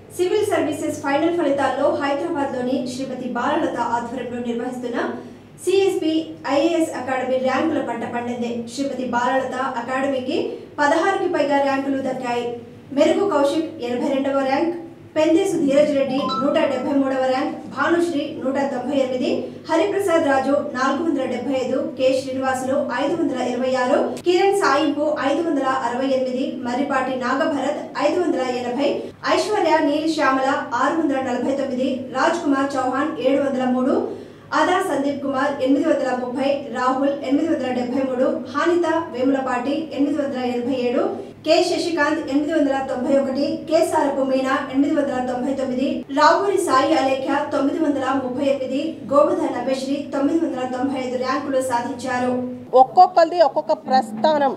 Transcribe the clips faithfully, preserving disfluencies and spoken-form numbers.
Civil services final ఫలితాల్లో హైదరాబాద్లోని శ్రీమతి బాలలత ఆధ్వర్యంలో నిర్వహిస్తున్న సిఎస్పి ఐఏఎస్ అకాడమీ ర్యాంకుల పంట పండింది. శ్రీమతి బాలలత అకాడమీకి పదహారుకి పైగా ర్యాంకులు దక్కాయి. మెరుగు కౌశిక్ ఎనభై రెండవ ర్యాంక్, పెందేసు ధీరజ్ రెడ్డి నూట డెబ్బై మూడవ ర్యాంక్, భానుశ్రీ నూట తొంభై ఎనిమిది, హరిప్రసాద్ రాజు నాలుగు వందల డెబ్బై ఐదు, కె శ్రీనివాసులు ఐదు వందల ఇరవై ఆరు, కిరణ్ సాయింపు ఐదు వందల అరవై ఎనిమిది, మర్రిపాటి నాగభరత్ ఐదు వందల ఎనభై, ఐశ్వర్య నీలి శ్యామల ఆరు వందల నలభై తొమ్మిది, రాజ్ కుమార్ చౌహాన్ ఏడు వందల మూడు, అదా సందీప్ కుమార్ ఎనిమిది వందల ముప్పై, రాహుల్ ఎనిమిది వందల డెబ్బై మూడు, హానిత వేములపాటి ఎనిమిది వందల ఎనభై ఏడు, కె శశికాంత్ ఎనిమిది వందల తొంభై ఒకటి, కె సారపు మీనా ఎనిమిది వందల తొంభై తొమ్మిది, రావురి సాయి అలేఖ్య తొమ్మిది వందల ముప్పై ఎనిమిది, గోవధ నభేశ్రీ తొమ్మిది వందల తొంభై ఐదు ర్యాంకులు సాధించారు. ఒక్కొక్కరిది ఒక్కొక్క ప్రస్థానం,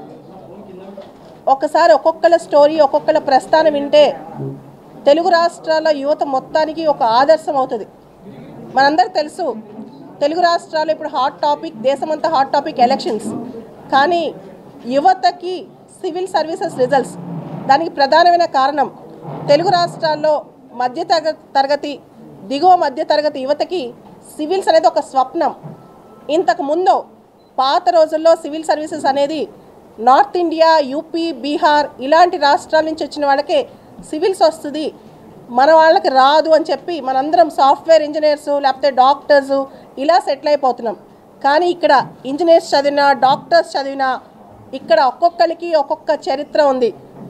ఒక్కసారి ఒక్కొక్కల స్టోరీ ఒక్కొక్కల ప్రస్థానం వింటే తెలుగు రాష్ట్రాల యువత మొత్తానికి ఒక ఆదర్శం అవుతుంది. మనందరికీ తెలుసు తెలుగు రాష్ట్రాలు ఇప్పుడు హాట్ టాపిక్, దేశమంతా హాట్ టాపిక్ ఎలక్షన్స్. కానీ యువతకి సివిల్ సర్వీసెస్ రిజల్ట్స్, దానికి ప్రధానమైన కారణం తెలుగు రాష్ట్రాల్లో మధ్య తరగతి దిగువ మధ్య తరగతి యువతకి సివిల్స్ అనేది ఒక స్వప్నం. ఇంతకు ముందు పాత రోజుల్లో సివిల్ సర్వీసెస్ అనేది నార్త్ ఇండియా, యూపీ, బీహార్ ఇలాంటి రాష్ట్రాల నుంచి వచ్చిన వాళ్ళకే సివిల్స్ వస్తుంది, మన వాళ్ళకి రాదు అని చెప్పి మనందరం సాఫ్ట్వేర్ ఇంజనీర్స్ లేకపోతే డాక్టర్స్ ఇలా సెటిల్ అయిపోతున్నాం. కానీ ఇక్కడ ఇంజనీర్స్ చదివినా డాక్టర్స్ చదివినా ఇక్కడ ఒక్కొక్కరికి ఒక్కొక్క చరిత్ర ఉంది.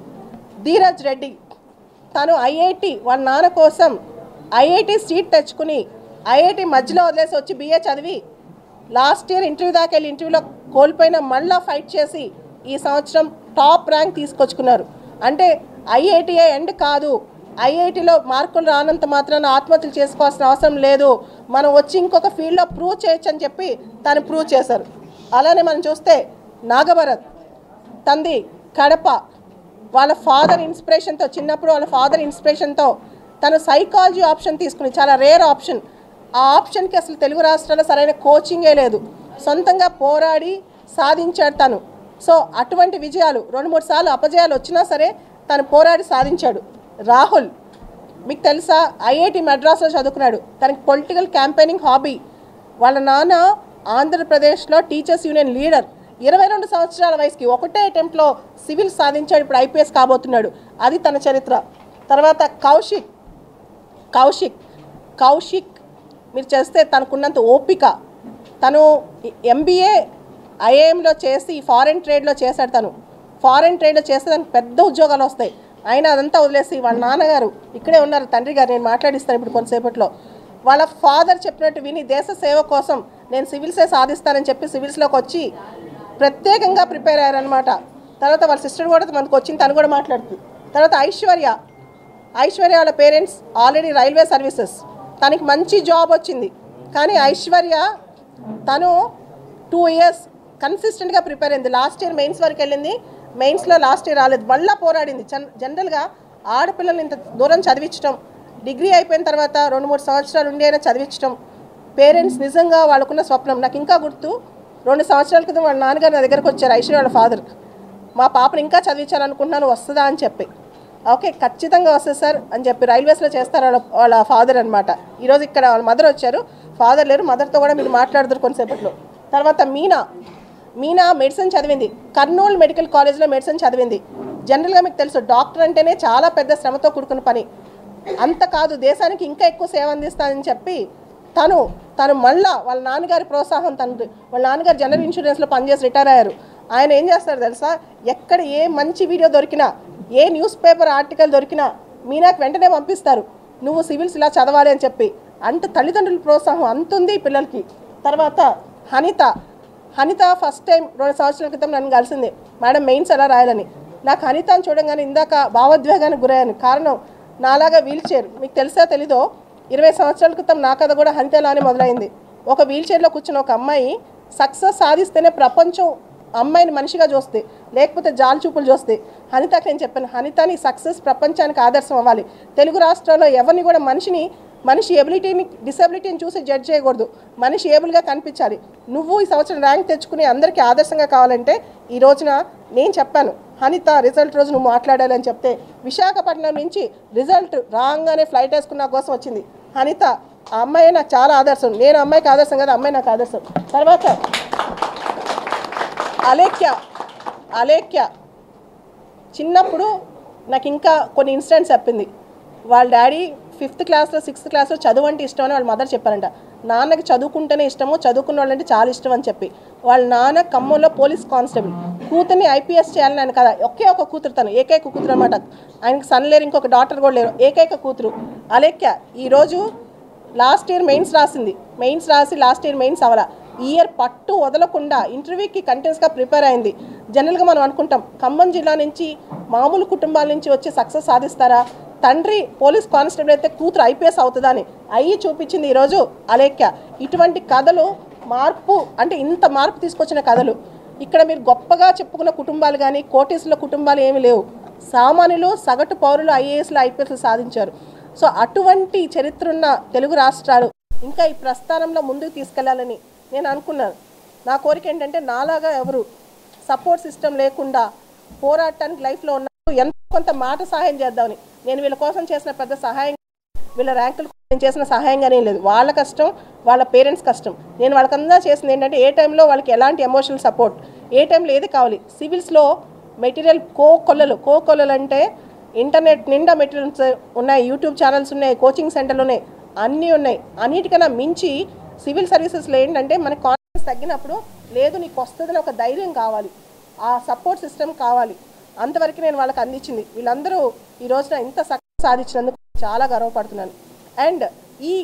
ధీరజ్ రెడ్డి తను ఐఐటి వాళ్ళ నాన్న కోసం ఐఐటి సీట్ తెచ్చుకుని ఐఐటి మధ్యలో వదిలేసి వచ్చి బిఏ చదివి లాస్ట్ ఇయర్ ఇంటర్వ్యూ దాకా వెళ్ళి ఇంటర్వ్యూలో కోల్పోయిన మళ్ళీ ఫైట్ చేసి ఈ సంవత్సరం టాప్ ర్యాంక్ తీసుకొచ్చుకున్నారు. అంటే ఐఐటిఏ ఎండ్ కాదు, ఐఐటిలో మార్కులు రానంత మాత్రాన ఆత్మహత్యలు చేసుకోవాల్సిన అవసరం లేదు, మనం వచ్చి ఇంకొక ఫీల్డ్లో ప్రూవ్ చేయొచ్చు అని చెప్పి తను ప్రూవ్ చేశారు. అలానే మనం చూస్తే నాగభరత్ తంది కడప, వాళ్ళ ఫాదర్ ఇన్స్పిరేషన్తో చిన్నప్పుడు వాళ్ళ ఫాదర్ ఇన్స్పిరేషన్తో తను సైకాలజీ ఆప్షన్ తీసుకుని, చాలా రేర్ ఆప్షన్, ఆ ఆప్షన్కి అసలు తెలుగు రాష్ట్రాల్లో సరైన కోచింగే లేదు, సొంతంగా పోరాడి సాధించాడు తను. సో అటువంటి విజయాలు, రెండు మూడు సార్లు అపజయాలు వచ్చినా సరే తను పోరాడి సాధించాడు. రాహుల్ మీకు తెలుసా ఐఐటి మద్రాసులో చదువుకున్నాడు, తనకి పొలిటికల్ క్యాంపెయినింగ్ హాబీ. వాళ్ళ నాన్న ఆంధ్రప్రదేశ్లో టీచర్స్ యూనియన్ లీడర్, ఇరవై రెండు సంవత్సరాల వయసుకి ఒకటే అటెంప్ట్లో సివిల్ సాధించాడు, ఇప్పుడు ఐపీఎస్ కాబోతున్నాడు, అది తన చరిత్ర. తర్వాత కౌశిక్ కౌశిక్ కౌశిక్ మీరు చేస్తే తనకున్నంత ఓపిక, తను ఎంబీఏ ఐఏఎంలో చేసి ఫారెన్ ట్రేడ్లో చేశాడు. తను ఫారెన్ ట్రేడ్లో చేస్తే తనకు పెద్ద ఉద్యోగాలు వస్తాయి, అయినా అదంతా వదిలేసి వాళ్ళ నాన్నగారు ఇక్కడే ఉన్నారు, తండ్రి గారు, నేను మాట్లాడిస్తాను ఇప్పుడు కొంతసేపట్లో, వాళ్ళ ఫాదర్ చెప్పినట్టు విని దేశ సేవ కోసం నేను సివిల్సే సాధిస్తానని చెప్పి సివిల్స్లోకి వచ్చి ప్రత్యేకంగా ప్రిపేర్ అయ్యారనమాట. తర్వాత వాళ్ళ సిస్టర్ కూడా మనకు వచ్చింది, తను కూడా మాట్లాడుతుంది. తర్వాత ఐశ్వర్య ఐశ్వర్య వాళ్ళ పేరెంట్స్ ఆల్రెడీ రైల్వే సర్వీసెస్, తనకి మంచి జాబ్ వచ్చింది. కానీ ఐశ్వర్య తను టూ ఇయర్స్ కన్సిస్టెంట్గా ప్రిపేర్ అయింది. లాస్ట్ ఇయర్ మెయిన్స్ వరకు వెళ్ళింది, మెయిన్స్లో లాస్ట్ ఇయర్ రాలేదు, మళ్ళీ పోరాడింది. జనరల్గా ఆడపిల్లల్ని ఇంత దూరం చదివించడం, డిగ్రీ అయిపోయిన తర్వాత రెండు మూడు సంవత్సరాలు ఉండి అయినా చదివించడం, పేరెంట్స్ నిజంగా వాళ్ళకున్న స్వప్నం. నాకు ఇంకా గుర్తు, రెండు సంవత్సరాల క్రితం వాళ్ళ నాన్నగారు నా దగ్గరకు వచ్చారు, ఐశ్వర్య వాళ్ళ ఫాదర్, మా పాపను ఇంకా చదివించాలనుకుంటున్నాను వస్తుందా అని చెప్పి. ఓకే ఖచ్చితంగా వస్తుంది సార్ అని చెప్పి, రైల్వేస్లో చేస్తారు వాళ్ళ వాళ్ళ ఫాదర్ అనమాట. ఈరోజు ఇక్కడ వాళ్ళ మదర్ వచ్చారు, ఫాదర్ లేరు, మదర్తో కూడా మీరు మాట్లాడుతారు కొంతసేపట్లో. తర్వాత మీనా మీనా మెడిసిన్ చదివింది, కర్నూలు మెడికల్ కాలేజ్లో మెడిసిన్ చదివింది. జనరల్గా మీకు తెలుసు డాక్టర్ అంటేనే చాలా పెద్ద శ్రమతో కూడుకున్న పని, అంత కాదు దేశానికి ఇంకా ఎక్కువ సేవ అందిస్తానని చెప్పి తను తను మళ్ళా వాళ్ళ నాన్నగారి ప్రోత్సాహం, తండ్రి వాళ్ళ నాన్నగారు జనరల్ ఇన్సూరెన్స్లో పనిచేసి రిటైర్ అయ్యారు. ఆయన ఏం చేస్తారు తెలుసా, ఎక్కడ ఏ మంచి వీడియో దొరికినా, ఏ న్యూస్ పేపర్ ఆర్టికల్ దొరికినా మీనాకు వెంటనే పంపిస్తారు, నువ్వు సివిల్స్ ఇలా చదవాలి అని చెప్పి. అంత తల్లిదండ్రుల ప్రోత్సాహం అంతుంది పిల్లలకి. తర్వాత హనిత హనిత ఫస్ట్ టైం రెండు సంవత్సరాల క్రితం నన్ను కలిసింది, మేడం మెయిన్స్ ఎలా రాయాలని. నాకు హనితను చూడంగానే ఇందాక భావోద్వేగానికి గురయ్యాను. కారణం నాలాగా వీల్ చైర్, మీకు తెలుసా తెలీదో, ఇరవై సంవత్సరాల క్రితం నా కథ కూడా హనితలానే మొదలైంది. ఒక వీల్ చైర్లో కూర్చున్న ఒక అమ్మాయి సక్సెస్ సాధిస్తేనే ప్రపంచం అమ్మాయిని మనిషిగా చూస్తే, లేకపోతే జాలి చూపులు చూస్తే. హనితకి నేను చెప్పాను, హనితని సక్సెస్ ప్రపంచానికి ఆదర్శం అవ్వాలి. తెలుగు రాష్ట్రాల్లో ఎవరిని కూడా మనిషిని మనిషి ఎబిలిటీని డిసెబిలిటీని చూసి జడ్జ్ చేయకూడదు, మనిషి ఏబుల్గా కనిపించాలి. నువ్వు ఈ సంవత్సరం ర్యాంక్ తెచ్చుకుని అందరికీ ఆదర్శంగా కావాలంటే ఈ రోజున నేను చెప్పాను అనిత రిజల్ట్ రోజు నువ్వు మాట్లాడాలి అని చెప్తే విశాఖపట్నం నుంచి రిజల్ట్ రాగానే ఫ్లైట్ వేసుకున్న కోసం వచ్చింది అనిత. ఆ అమ్మాయి నాకు చాలా ఆదర్శం. నేను అమ్మాయికి ఆదర్శం కదా, అమ్మాయి నాకు ఆదర్శం. తర్వాత అలేఖ్య అలేఖ్య చిన్నప్పుడు నాకు ఇంకా కొన్ని ఇన్సిడెంట్స్ చెప్పింది. వాళ్ళ డాడీ ఫిఫ్త్ క్లాస్లో సిక్స్త్ క్లాస్లో చదువు అంటే ఇష్టం అని వాళ్ళ మదర్ చెప్పారంట. నాన్నకి చదువుకుంటేనే ఇష్టము, చదువుకున్న వాళ్ళంటే చాలా ఇష్టం అని చెప్పి వాళ్ళ నాన్న ఖమ్మంలో పోలీస్ కానిస్టేబుల్, కూతుర్ని ఐపీఎస్ చేయాలని ఆయన కదా, ఒకే ఒక కూతురు, తను ఏకైక కూతురు అనమాట. ఆయనకి సన్ లేరు, ఇంకొక డాక్టర్ కూడా లేరు, ఏకైక కూతురు అలేఖ్య. ఈరోజు లాస్ట్ ఇయర్ మెయిన్స్ రాసింది, మెయిన్స్ రాసి లాస్ట్ ఇయర్ మెయిన్స్ అవ్వాల, ఈ ఇయర్ పట్టు వదలకుండా ఇంటర్వ్యూకి కంటిన్యూస్గా ప్రిపేర్ అయింది. జనరల్గా మనం అనుకుంటాం ఖమ్మం జిల్లా నుంచి మామూలు కుటుంబాల నుంచి వచ్చి సక్సెస్ సాధిస్తారా, తండ్రి పోలీస్ కానిస్టేబుల్ అయితే కూతురు ఐపీఎస్ అవుతుందని అయ్యి చూపించింది ఈరోజు అలేఖ్య. ఇటువంటి కథలు మార్పు అంటే ఇంత మార్పు తీసుకొచ్చిన కథలు ఇక్కడ మీరు గొప్పగా చెప్పుకున్న కుటుంబాలు కానీ కోటీసుల కుటుంబాలు ఏమీ లేవు. సామాన్యులు సగటు పౌరులు ఐఏఎస్లు ఐపీఎస్లు సాధించారు. సో అటువంటి చరిత్ర ఉన్న తెలుగు రాష్ట్రాలు ఇంకా ఈ ప్రస్థానంలో ముందుకు తీసుకెళ్లాలని నేను అనుకున్నాను. నా కోరిక ఏంటంటే నాలాగా ఎవరు సపోర్ట్ సిస్టమ్ లేకుండా పోరాటానికి లైఫ్లో ఉన్నారు, ఎంత కొంత మాట సహాయం చేద్దామని. నేను వీళ్ళ కోసం చేసిన పెద్ద సహాయం, వీళ్ళ ర్యాంకులు నేను చేసిన సహాయంగానే లేదు, వాళ్ళ కష్టం, వాళ్ళ పేరెంట్స్ కష్టం. నేను వాళ్ళకంతా చేసింది ఏంటంటే ఏ టైంలో వాళ్ళకి ఎలాంటి ఎమోషనల్ సపోర్ట్, ఏ టైంలో ఏది కావాలి. సివిల్స్లో మెటీరియల్ కో కొల్లలు కో కొల్లలు అంటే ఇంటర్నెట్ నిండా మెటీరియల్స్ ఉన్నాయి, యూట్యూబ్ ఛానల్స్ ఉన్నాయి, కోచింగ్ సెంటర్లు ఉన్నాయి, అన్నీ ఉన్నాయి. అన్నిటికన్నా మించి సివిల్ సర్వీసెస్లో ఏంటంటే మనకి కాన్ఫిడెన్స్ తగ్గినప్పుడు లేదు నీకు వస్తుందని ఒక ధైర్యం కావాలి, ఆ సపోర్ట్ సిస్టమ్ కావాలి. అంతవరకు నేను వాళ్ళకి అందించింది. వీళ్ళందరూ ఈ రోజున ఇంత సక్సెస్ సాధించినందుకు చాలా గర్వపడుతున్నాను. అండ్ ఈ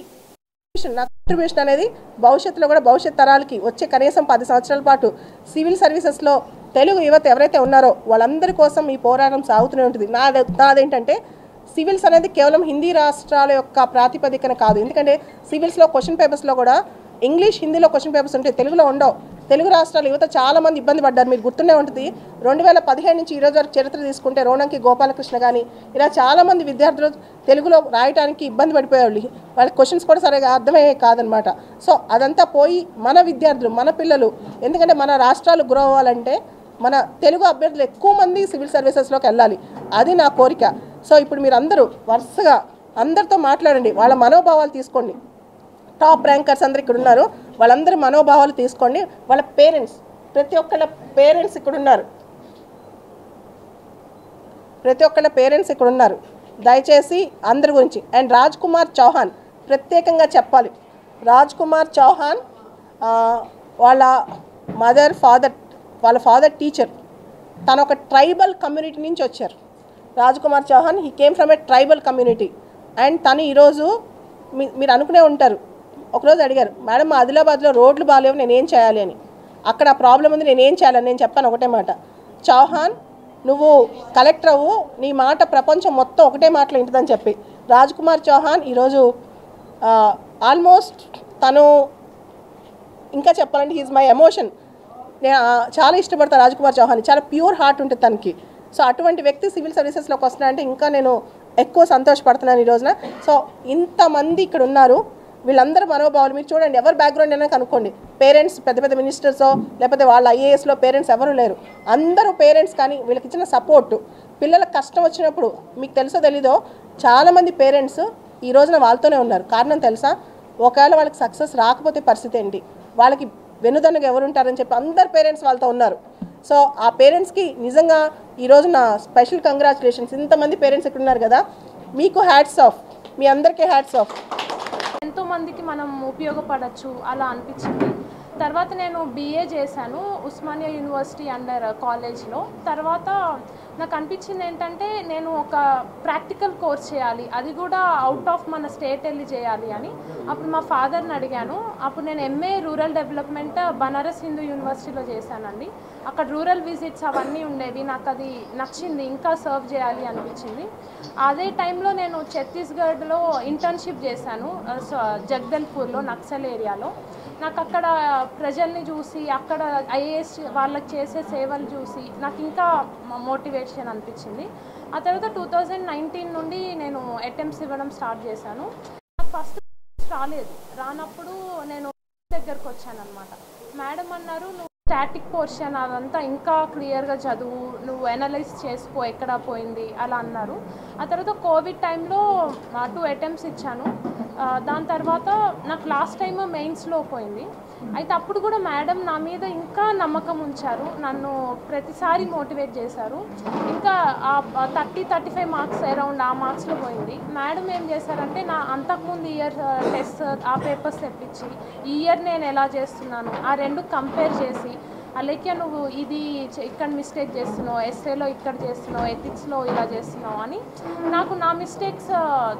నా కాంట్రిబ్యూషన్ అనేది భవిష్యత్తులో కూడా భవిష్యత్ తరాలకి వచ్చే కనీసం పది సంవత్సరాల పాటు సివిల్ సర్వీసెస్లో తెలుగు యువత ఎవరైతే ఉన్నారో వాళ్ళందరి కోసం ఈ పోరాటం సాగుతూనే ఉంటుంది. నాది నాదేంటంటే సివిల్స్ అనేది కేవలం హిందీ రాష్ట్రాల యొక్క ప్రాతిపదికన కాదు. ఎందుకంటే సివిల్స్లో క్వశ్చన్ పేపర్స్లో కూడా ఇంగ్లీష్ హిందీలో క్వశ్చన్ పేపర్స్ ఉంటాయి, తెలుగులో ఉండవు. తెలుగు రాష్ట్రాల యువత చాలామంది ఇబ్బంది పడ్డారు. మీరు గుర్తుండే ఉంటుంది, రెండు వేల పదిహేను నుంచి ఈరోజు వరకు చరిత్ర తీసుకుంటే రోణంకి గోపాలకృష్ణ కానీ ఇలా చాలామంది విద్యార్థులు తెలుగులో రాయడానికి ఇబ్బంది పడిపోయేవాళ్ళు. వాళ్ళకి క్వశ్చన్స్ కూడా సరిగా అర్థమయ్యే కాదనమాట. సో అదంతా పోయి మన విద్యార్థులు మన పిల్లలు, ఎందుకంటే మన రాష్ట్రాలు గ్రో అవ్వాలంటే మన తెలుగు అభ్యర్థులు ఎక్కువ మంది సివిల్ సర్వీసెస్లోకి వెళ్ళాలి, అది నా కోరిక. సో ఇప్పుడు మీరు అందరూ వరుసగా అందరితో మాట్లాడండి, వాళ్ళ మనోభావాలు తీసుకోండి. టాప్ ర్యాంకర్స్ అందరు ఇక్కడ ఉన్నారు, వాళ్ళందరి మనోభావాలు తీసుకోండి. వాళ్ళ పేరెంట్స్, ప్రతి ఒక్కళ్ళ పేరెంట్స్ ఇక్కడ ఉన్నారు, ప్రతి ఒక్కళ్ళ పేరెంట్స్ ఇక్కడ ఉన్నారు. దయచేసి అందరి గురించి. అండ్ రాజ్ కుమార్ చౌహాన్ ప్రత్యేకంగా చెప్పాలి. రాజ్ కుమార్ చౌహాన్ వాళ్ళ మదర్ ఫాదర్ వాళ్ళ ఫాదర్ టీచర్, తను ఒక ట్రైబల్ కమ్యూనిటీ నుంచి వచ్చారు. Raj Kumar Chauhan he came from a tribal community. And తను ఈరోజు మీ మీరు అనుకునే ఉంటారు, ఒకరోజు అడిగారు మేడం మా ఆదిలాబాద్లో రోడ్లు బాగాలేవు నేనేం చేయాలి అని. అక్కడ ఆ ప్రాబ్లం ఉంది, నేనేం చేయాలని నేను చెప్పాను ఒకటే మాట, చౌహాన్ నువ్వు కలెక్టర్ అవ్వు, నీ మాట ప్రపంచం మొత్తం ఒకటే మాటలో ఉంటుందని చెప్పి. రాజ్ కుమార్ చౌహాన్ ఈరోజు ఆల్మోస్ట్ తను ఇంకా చెప్పాలంటే హీజ్ మై ఎమోషన్. నేను చాలా ఇష్టపడతాను రాజ్ కుమార్ చౌహాన్, చాలా ప్యూర్ హార్ట్ ఉంటుంది తనకి. సో అటువంటి వ్యక్తి సివిల్ సర్వీసెస్లోకి వస్తున్నారంటే ఇంకా నేను ఎక్కువ సంతోషపడుతున్నాను ఈ రోజున. సో ఇంతమంది ఇక్కడ ఉన్నారు, వీళ్ళందరూ మనోభావాలు మీరు చూడండి. ఎవరు బ్యాక్గ్రౌండ్ అయినా కనుక్కోండి, పేరెంట్స్ పెద్ద పెద్ద మినిస్టర్సో లేకపోతే వాళ్ళ ఐఏఎస్లో పేరెంట్స్ ఎవరు లేరు, అందరూ పేరెంట్స్. కానీ వీళ్ళకి ఇచ్చిన సపోర్టు, పిల్లలకు కష్టం వచ్చినప్పుడు మీకు తెలుసో తెలీదో చాలామంది పేరెంట్స్ ఈ రోజున వాళ్ళతోనే ఉన్నారు. కారణం తెలుసా, ఒకవేళ వాళ్ళకి సక్సెస్ రాకపోతే పరిస్థితి ఏంటి, వాళ్ళకి వెనుదన్నుగా ఎవరు ఉంటారని చెప్పి అందరు పేరెంట్స్ వాళ్ళతో ఉన్నారు. సో ఆ పేరెంట్స్కి నిజంగా ఈరోజు నా స్పెషల్ కంగ్రాచులేషన్స్. ఇంతమంది పేరెంట్స్ ఇక్కడ ఉన్నారు కదా, మీకు హ్యాట్స్ ఆఫ్, మీ అందరికీ హ్యాట్స్ ఆఫ్. ఎంతోమందికి మనం ఉపయోగపడచ్చు అలా అనిపించింది. తర్వాత నేను బీఏ చేశాను ఉస్మానియా యూనివర్సిటీ అండర్ కాలేజ్లో. తర్వాత నాకు అనిపించింది ఏంటంటే నేను ఒక ప్రాక్టికల్ కోర్స్ చేయాలి, అది కూడా అవుట్ ఆఫ్ మన స్టేట్ వెళ్ళి చేయాలి అని. అప్పుడు మా ఫాదర్ని అడిగాను. అప్పుడు నేను MA rural development Banaras Hindu యూనివర్సిటీలో చేశానండి. అక్కడ రూరల్ విజిట్స్ అవన్నీ ఉండేవి, నాకు అది నచ్చింది, ఇంకా సర్వ్ చేయాలి అనిపించింది. అదే టైంలో నేను ఛత్తీస్గఢ్లో ఇంటర్న్షిప్ చేశాను, జగదల్పూర్లో నక్సల్ ఏరియాలో. నాకు అక్కడ ప్రజల్ని చూసి అక్కడ ఐఏఎస్ వాళ్ళకి చేసే సేవలు చూసి నాకు ఇంకా మోటివేషన్ అనిపించింది. ఆ తర్వాత టూ థౌజండ్ నైన్టీన్ నుండి నేను అటెంప్ట్స్ ఇవ్వడం స్టార్ట్ చేశాను. నాకు ఫస్ట్ రాలేదు, రానప్పుడు నేను దగ్గరకు వచ్చాను అనమాట. మేడం అన్నారు నువ్వు స్టాటిక్ పోర్షన్ అదంతా ఇంకా క్లియర్గా చదువు, నువ్వు అనలైజ్ చేసుకో ఎక్కడ పోయింది అలా అన్నారు. ఆ తర్వాత కోవిడ్ టైంలో టూ అటెంప్ట్స్ ఇచ్చాను. దాని తర్వాత నాకు లాస్ట్ టైం మెయిన్స్లో పోయింది. అయితే అప్పుడు కూడా మేడం నా మీద ఇంకా నమ్మకం ఉంచారు, నన్ను ప్రతిసారి మోటివేట్ చేశారు. ఇంకా thirty thirty five marks around ఆ మార్క్స్లో పోయింది. మేడం ఏం చేశారంటే నా అంతకుముందు ఇయర్ టెస్ట్ ఆ పేపర్స్ తెప్పించి ఈ ఇయర్ నేను ఎలా చేస్తున్నాను ఆ రెండు కంపేర్ చేసి, అలాగే నువ్వు ఇది ఇక్కడ మిస్టేక్ చేస్తున్నావు, ఎస్ఏలో ఇక్కడ చేస్తున్నావు, ఎథిక్స్లో ఇలా చేస్తున్నావు అని నాకు నా మిస్టేక్స్.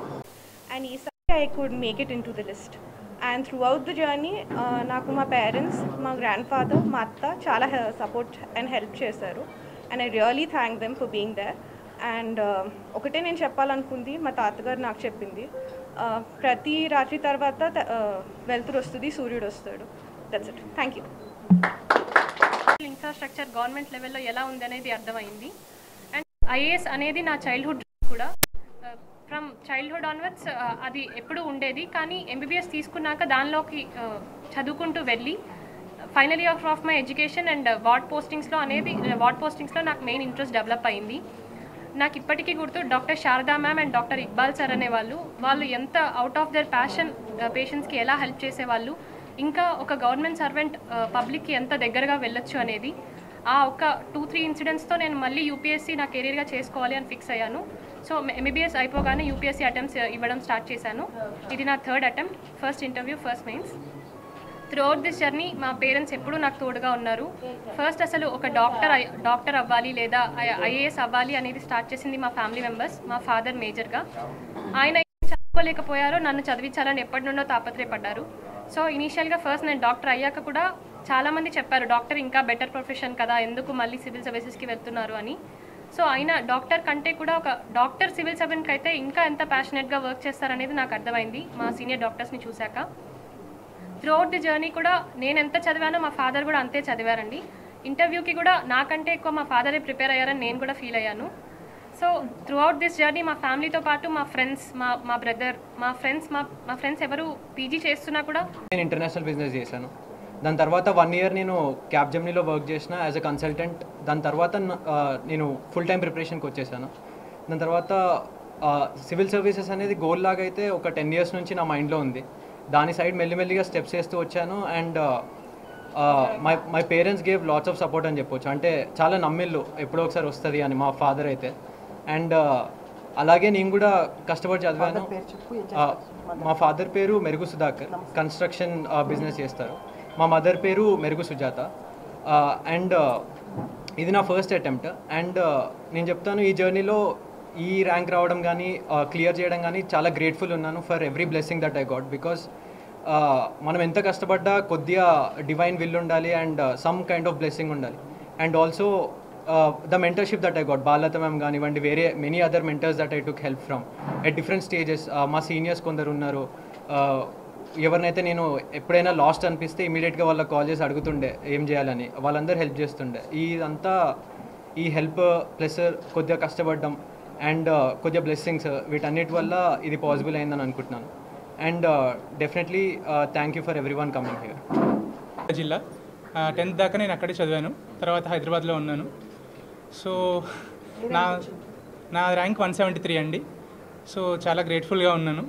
And ఈసారి I could make it into the list. And throughout the journey, నాకు మా పేరెంట్స్, మా గ్రాండ్ ఫాదర్, మా అత్త చాలా సపోర్ట్ అండ్ హెల్ప్ చేశారు. And I really thank them for being there. And ఒకటే నేను చెప్పాలనుకుంది, మా తాతగారు నాకు చెప్పింది, ప్రతి రాత్రి తర్వాత వెలుతురు వస్తుంది, సూర్యుడు వస్తాడు. That's it. Thank you. Infrastructure government లెవెల్లో ఎలా ఉందనేది అర్థమైంది. అండ్ ఐఏఎస్ అనేది నా చైల్డ్హుడ్ కూడా, ఫ్రమ్ చైల్డ్హుడ్ ఆన్వర్డ్స్ అది ఎప్పుడు ఉండేది. కానీ ఎంబీబీఎస్ తీసుకున్నాక దానిలోకి చదువుకుంటూ వెళ్ళి final year of my education and ward పోస్టింగ్స్లో అనేది వార్డ్ పోస్టింగ్స్లో నాకు మెయిన్ ఇంట్రెస్ట్ డెవలప్ అయింది. నాకు ఇప్పటికీ గుర్తు doctor Sharada ma'am and doctor Iqbal sir అనేవాళ్ళు, వాళ్ళు ఎంత అవుట్ ఆఫ్ దర్ ప్యాషన్ పేషెంట్స్కి ఎలా హెల్ప్ చేసేవాళ్ళు, ఇంకా ఒక గవర్నమెంట్ సర్వెంట్ పబ్లిక్కి ఎంత దగ్గరగా వెళ్ళొచ్చు అనేది. ఆ ఒక టూ త్రీ ఇన్సిడెంట్స్తో నేను మళ్ళీ యూపీఎస్సీ నా కెరీర్గా చేసుకోవాలి అని ఫిక్స్ అయ్యాను. సో ఎంబీబీఎస్ అయిపోగానే యూపీఎస్సీ అటెంప్ట్స్ ఇవ్వడం స్టార్ట్ చేశాను. ఇది నా third attempt, first interview, first mains. Through this journey మా పేరెంట్స్ ఎప్పుడూ నాకు తోడుగా ఉన్నారు. ఫస్ట్ అసలు ఒక డాక్టర్ డాక్టర్ అవ్వాలి లేదా ఐఏఎస్ అవ్వాలి అనేది స్టార్ట్ చేసింది మా ఫ్యామిలీ మెంబర్స్. మా ఫాదర్ మేజర్గా, ఆయన చదువుకోలేకపోయారో నన్ను చదివించాలని ఎప్పటి నుండో తాపత్రయపడ్డారు. సో ఇనీషియల్గా ఫస్ట్ నేను డాక్టర్ అయ్యాక కూడా చాలామంది చెప్పారు, డాక్టర్ ఇంకా బెటర్ ప్రొఫెషన్ కదా, ఎందుకు మళ్ళీ సివిల్ సర్వీసెస్కి వెళ్తున్నారు అని. సో అయినా డాక్టర్ కంటే కూడా ఒక డాక్టర్ సివిల్ సర్వెంట్కి అయితే ఇంకా ఎంత ప్యాషనెట్గా వర్క్ చేస్తారనేది నాకు అర్థమైంది మా సీనియర్ డాక్టర్స్ని చూశాక. త్రూ అవుట్ ది జర్నీ కూడా నేను ఎంత చదివానో మా ఫాదర్ కూడా అంతే చదివారండి. ఇంటర్వ్యూకి కూడా నాకంటే ఎక్కువ మా ఫాదరే ప్రిపేర్ అయ్యారని నేను కూడా ఫీల్ అయ్యాను. So through this journey మా ఫ్యామిలీతో పాటు మా ఫ్రెండ్స్, మా మా బ్రదర్, మా ఫ్రెండ్స్ మా మా ఫ్రెండ్స్ ఎవరు పీజీ చేస్తున్నా కూడా. నేను ఇంటర్నేషనల్ బిజినెస్ చేశాను. దాని తర్వాత వన్ ఇయర్ నేను క్యాబ్ జెమినీలో వర్క్ చేసిన యాజ్ అ కన్సల్టెంట్. దాని తర్వాత నేను ఫుల్ టైం ప్రిపరేషన్కి వచ్చేసాను. దాని తర్వాత సివిల్ సర్వీసెస్ అనేది గోల్ లాగా అయితే ఒక టెన్ ఇయర్స్ నుంచి నా మైండ్లో ఉంది. దాని సైడ్ మెల్లిమెల్లిగా స్టెప్స్ వేస్తూ వచ్చాను. And my my parents gave lots of support అని చెప్పొచ్చు. అంటే చాలా నమ్మిళ్ళు ఎప్పుడో ఒకసారి వస్తుంది అని మా ఫాదర్ అయితే. అండ్ అలాగే నేను కూడా కష్టపడి చదివాను. మా ఫాదర్ పేరు మెరుగు సుధాకర్, కన్స్ట్రక్షన్ బిజినెస్ చేస్తారు. మా మదర్ పేరు మెరుగు సుజాత. అండ్ ఇది నా ఫస్ట్ అటెంప్ట్. అండ్ నేను చెప్తాను, ఈ జర్నీలో ఈ ర్యాంక్ రావడం కానీ క్లియర్ చేయడం కానీ చాలా గ్రేట్ఫుల్ ఉన్నాను for every blessing that I got. Because మనం ఎంత కష్టపడ్డా కొద్దిగా డివైన్ విల్ ఉండాలి and some kind of blessing ఉండాలి. And also the mentorship that I got, Balatha ma'am కానివ్వండి, వేరే many other mentors that I took help from at different stages. మా seniors కొందరు ఉన్నారు, ఎవరినైతే నేను ఎప్పుడైనా లాస్ట్ అనిపిస్తే ఇమీడియట్గా వాళ్ళకి కాల్ చేసి అడుగుతుండే ఏం చేయాలని, వాళ్ళందరూ హెల్ప్ చేస్తుండే. ఇదంతా ఈ హెల్ప్ ప్లస్ కొద్దిగా కష్టపడడం అండ్ కొద్దిగా బ్లెస్సింగ్స్, వీటన్నిటి వల్ల ఇది పాసిబుల్ అయిందని అనుకుంటున్నాను. And definitely thank you for every one coming here. జిల్లా టెన్త్ దాకా నేను అక్కడే చదివాను, తర్వాత హైదరాబాద్లో ఉన్నాను. సో నా నా ర్యాంక్ వన్ సెవెంటీ త్రీ అండి. సో చాలా గ్రేట్ఫుల్గా ఉన్నాను.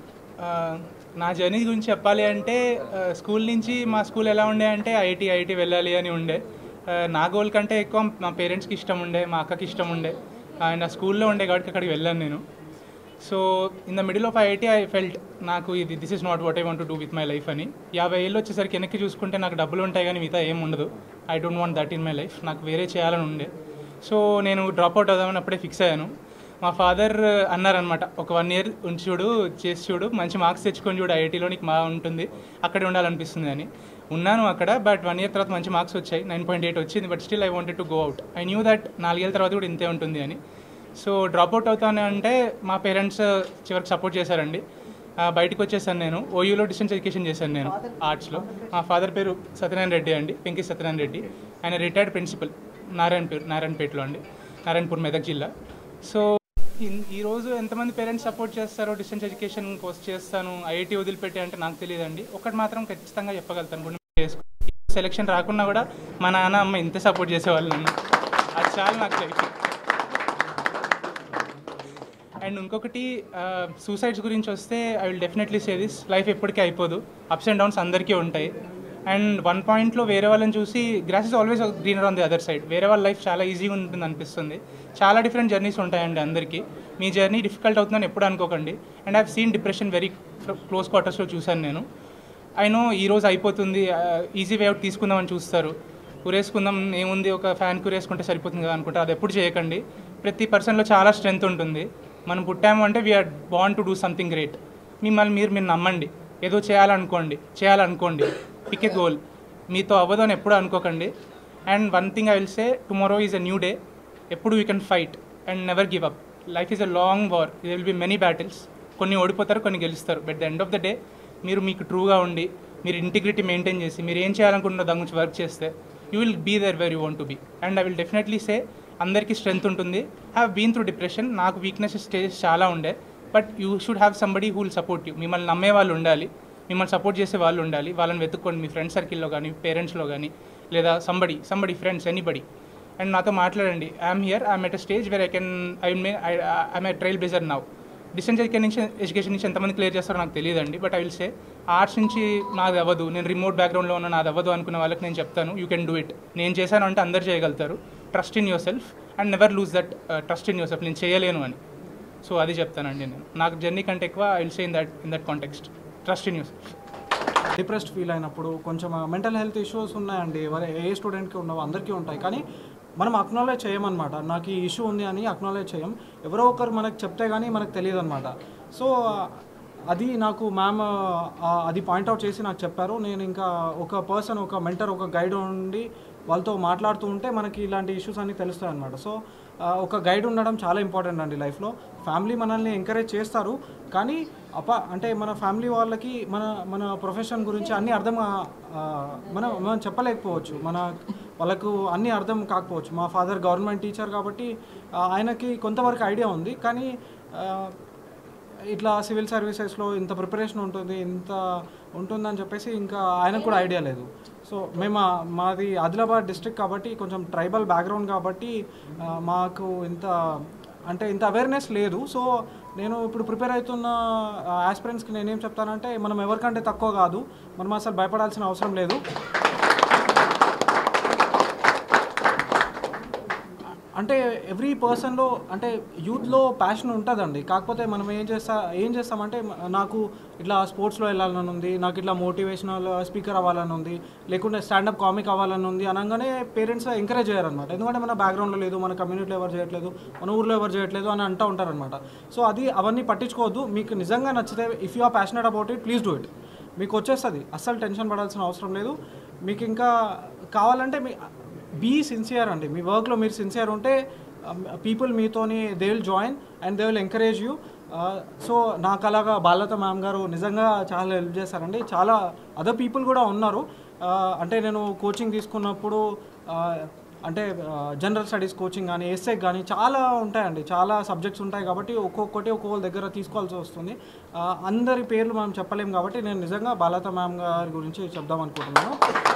నా జర్నీ గురించి చెప్పాలి అంటే స్కూల్ నుంచి మా స్కూల్ ఎలా ఉండే అంటే ఐఐటి ఐఐటి వెళ్ళాలి అని ఉండే. నా గోల్ కంటే ఎక్కువ మా పేరెంట్స్కి ఇష్టం ఉండే, మా అక్కకి ఇష్టం ఉండే, అండ్ ఆ స్కూల్లో ఉండే కాబట్టి అక్కడికి వెళ్ళాను నేను. So in the middle of IIT I felt నాకు ఇది this is not what I want to do with my life అని. యాభై ఏళ్ళు వచ్చేసరికి వెనక్కి చూసుకుంటే నాకు డబ్బులు ఉంటాయి కానీ మిగతా ఏం ఉండదు. I don't want that in my life. నాకు వేరే చేయాలని ఉండే. సో నేను డ్రాప్ అవుట్ అవుదామని అప్పుడే ఫిక్స్ అయ్యాను. మా ఫాదర్ అన్నారనమాట, ఒక వన్ ఇయర్ ఉంచి చూడు, చేసి చూడు, మంచి మార్క్స్ తెచ్చుకొని చూడు, ఐఐటీలో నీకు బాగా ఉంటుంది, అక్కడే ఉండాలనిపిస్తుంది అని. ఉన్నాను అక్కడ. బట్ వన్ ఇయర్ తర్వాత మంచి మార్క్స్ వచ్చాయి, నైన్ పాయింట్ ఎయిట్ వచ్చింది. But still I wanted to go out. I knew that నాలుగేళ్ళ తర్వాత కూడా ఇంతే ఉంటుంది అని. సో డ్రాప్ అవుట్ అవుతాను అంటే మా పేరెంట్స్ చివరికి సపోర్ట్ చేశారండి. బయటకు వచ్చేసాను. నేను ఓయూలో డిస్టెన్స్ ఎడ్యుకేషన్ చేశాను నేను ఆర్ట్స్లో. మా ఫాదర్ పేరు సత్యనారాయణ రెడ్డి అండి, వెంకీ సత్యనారాయణ రెడ్డి. ఆయన రిటైర్డ్ ప్రిన్సిపల్ నారాయణపేట నారాయణపేటలో అండి, నారాయణపూర్ మెదక్ జిల్లా. సో ఈరోజు ఎంతమంది పేరెంట్స్ సపోర్ట్ చేస్తారో డిస్టెన్స్ ఎడ్యుకేషన్ కోర్స్ చేస్తాను ఐఐటీ వదిలిపెట్టి అంటే నాకు తెలియదండి. ఒకటి మాత్రం ఖచ్చితంగా చెప్పగలుగుతాను, గుండె చేసుకుని సెలెక్షన్ రాకున్నా కూడా మా నాన్న అమ్మ ఇంత సపోర్ట్ చేసేవాళ్ళు నన్ను. అది చాలా నాకు లైఫ్. అండ్ ఇంకొకటి సూసైడ్స్ గురించి వస్తే I will definitely say this, life ఎప్పటికీ అయిపోదు, అప్స్ అండ్ డౌన్స్ అందరికీ ఉంటాయి. అండ్ వన్ పాయింట్లో వేరే వాళ్ళని చూసి grass is always greener on the other side, వేరే వాళ్ళ లైఫ్ చాలా ఈజీగా ఉంటుంది అనిపిస్తుంది. చాలా డిఫరెంట్ జర్నీస్ ఉంటాయండి అందరికీ. మీ జర్నీ డిఫికల్ట్ అవుతుందని ఎప్పుడు అనుకోకండి. And I have seen depression very close క్వార్టర్స్లో చూశాను నేను. ఐ నో ఈరోజు అయిపోతుంది, ఈజీ వే అవుట్ తీసుకుందామని చూస్తారు. కురేసుకుందాం ఏముంది, ఒక ఫ్యాన్ కురేసుకుంటే సరిపోతుంది కదా అనుకుంటారు. అది ఎప్పుడు చేయకండి. ప్రతి పర్సన్లో చాలా స్ట్రెంగ్త్ ఉంటుంది. మనం పుట్టాము అంటే we're born to do something great. మిమ్మల్ని మీరు మీరు నమ్మండి, ఏదో చేయాలనుకోండి చేయాలనుకోండి పిక్ ఏ గోల్. మీతో అవ్వదు అని ఎప్పుడు అనుకోకండి. And one thing I will say, tomorrow is a new day. ఎప్పుడు you can fight and never give up. Life is a long war, they will be many battles. కొన్ని ఓడిపోతారు, కొన్ని గెలుస్తారు. But the end of the day మీరు మీకు ట్రూగా ఉండి, మీరు integrity maintain చేసి, మీరు ఏం చేయాలనుకుంటున్న దాని గురించి వర్క్ చేస్తే you will be there where you want to be. And I will definitely say, అందరికీ స్ట్రెంత్ ఉంటుంది. Have been through depression. నాకు వీక్నెస్ స్టేజెస్ చాలా ఉండే. But you should have somebody who will support you. మిమ్మల్ని నమ్మే వాళ్ళు ఉండాలి, మిమ్మల్ని సపోర్ట్ చేసే వాళ్ళు ఉండాలి. వాళ్ళని వెతుక్కోండి, మీ ఫ్రెండ్ సర్కిల్లో కానీ, పేరెంట్స్లో కానీ, లేదా somebody somebody friends anybody. And నాతో మాట్లాడండి. I'm here, I'm at a stage where I can I may I'm a trail blazer now. Distance education నుంచి ఎడ్యుకేషన్ నుంచి ఎంతమంది క్లియర్ చేస్తారో నాకు తెలియదండి. But I will say, arts నుంచి నాది అవ్వదు, నేను రిమోట్ బ్యాక్గ్రౌండ్లో ఉన్న నాది అవ్వదు అనుకున్న వాళ్ళకి నేను చెప్తాను, యూ కెన్ డూ ఇట్. నేను చేశాను అంటే అందరు చేయగలుగుతారు. Trust in yourself and never lose that trust in yourself. నేను చేయలేను అని. సో అది చెప్తానండి నేను. నాకు జర్నీ కంటే ఎక్కువ I will say in that in that context, trust in yourself. Depressed feel అయినప్పుడు కొంచెం మెంటల్ హెల్త్ ఇష్యూస్ ఉన్నాయండి, ఎవరు ఏ స్టూడెంట్కి ఉండవు, అందరికీ ఉంటాయి. కానీ మనం అక్నాలెడ్జ్ చేయమన్నమాట. నాకు ఈ ఇష్యూ ఉంది అని అక్నాలెడ్జ్ చేయం. ఎవరో ఒకరు మనకు చెప్తే కానీ మనకు తెలియదు అనమాట. సో అది నాకు మ్యామ్ అది పాయింట్అవుట్ చేసి నాకు చెప్పారు. నేను ఇంకా ఒక పర్సన్, ఒక మెంటర్, ఒక గైడ్ ఉండి వాళ్ళతో మాట్లాడుతూ ఉంటే మనకి ఇలాంటి ఇష్యూస్ అన్నీ తెలుస్తాయి అనమాట. సో ఒక గైడ్ ఉండడం చాలా ఇంపార్టెంట్ అండి లైఫ్లో. ఫ్యామిలీ మనల్ని ఎంకరేజ్ చేస్తారు, కానీ అప అంటే మన ఫ్యామిలీ వాళ్ళకి మన మన ప్రొఫెషన్ గురించి అన్నీ అర్థం మనం మనం చెప్పలేకపోవచ్చు, మన వాళ్ళకు అన్నీ అర్థం కాకపోవచ్చు. మా ఫాదర్ గవర్నమెంట్ టీచర్ కాబట్టి ఆయనకి కొంతవరకు ఐడియా ఉంది, కానీ ఇట్లా సివిల్ సర్వీసెస్లో ఇంత ప్రిపరేషన్ ఉంటుంది, ఇంత ఉంటుందని చెప్పేసి ఇంకా ఆయనకు కూడా ఐడియా లేదు. సో మేము మాది ఆదిలాబాద్ డిస్ట్రిక్ట్ కాబట్టి కొంచెం ట్రైబల్ బ్యాక్గ్రౌండ్ కాబట్టి మాకు ఇంత అంటే ఇంత అవేర్నెస్ లేదు. సో నేను ఇప్పుడు ప్రిపేర్ అవుతున్న ఆస్పిరెంట్స్కి నేనేం చెప్తానంటే, మనం ఎవరికంటే తక్కువ కాదు, మనం అసలు భయపడాల్సిన అవసరం లేదు. అంటే ఎవ్రీ పర్సన్లో అంటే యూత్లో ప్యాషన్ ఉంటుందండి. కాకపోతే మనం ఏం చేస్తా ఏం చేస్తామంటే, నాకు ఇట్లా స్పోర్ట్స్లో వెళ్ళాలని ఉంది, నాకు ఇట్లా మోటివేషనల్ స్పీకర్ అవ్వాలని ఉంది, లేకుంటే స్టాండప్ కామిక్ అవ్వాలని ఉంది అనగానే పేరెంట్స్ ఎంకరేజ్ చేయరనమాట. ఎందుకంటే మన బ్యాక్గ్రౌండ్లో లేదు, మన కమ్యూనిటీలో ఎవరు చేయట్లేదు, మన ఊర్లో ఎవరు చేయట్లేదు అని అంటూ ఉంటారనమాట. సో అది అవన్నీ పట్టించుకోవద్దు. మీకు నిజంగా నచ్చితే, if you are passionate about it, please do it. మీకు వచ్చేస్తుంది, అస్సలు టెన్షన్ పడాల్సిన అవసరం లేదు. మీకు ఇంకా కావాలంటే మీ బీ సిన్సియర్ అండి. మీ వర్క్లో మీరు సిన్సియర్ ఉంటే పీపుల్ మీతోని they will join and they will encourage you. So నాకు అలాగా బాలత మ్యామ్ గారు నిజంగా చాలా హెల్ప్ చేశారండి. చాలా అదర్ పీపుల్ కూడా ఉన్నారు. అంటే నేను కోచింగ్ తీసుకున్నప్పుడు అంటే జనరల్ స్టడీస్ కోచింగ్ కానీ, ఎస్ఏ కానీ చాలా ఉంటాయండి, చాలా సబ్జెక్ట్స్ ఉంటాయి కాబట్టి ఒక్కొక్కటి ఒక్కొక్కరి దగ్గర తీసుకోవాల్సి వస్తుంది. అందరి పేర్లు మనం చెప్పలేము కాబట్టి నేను నిజంగా బాలత మ్యామ్ గారి గురించి చెప్దాం అనుకుంటున్నాను.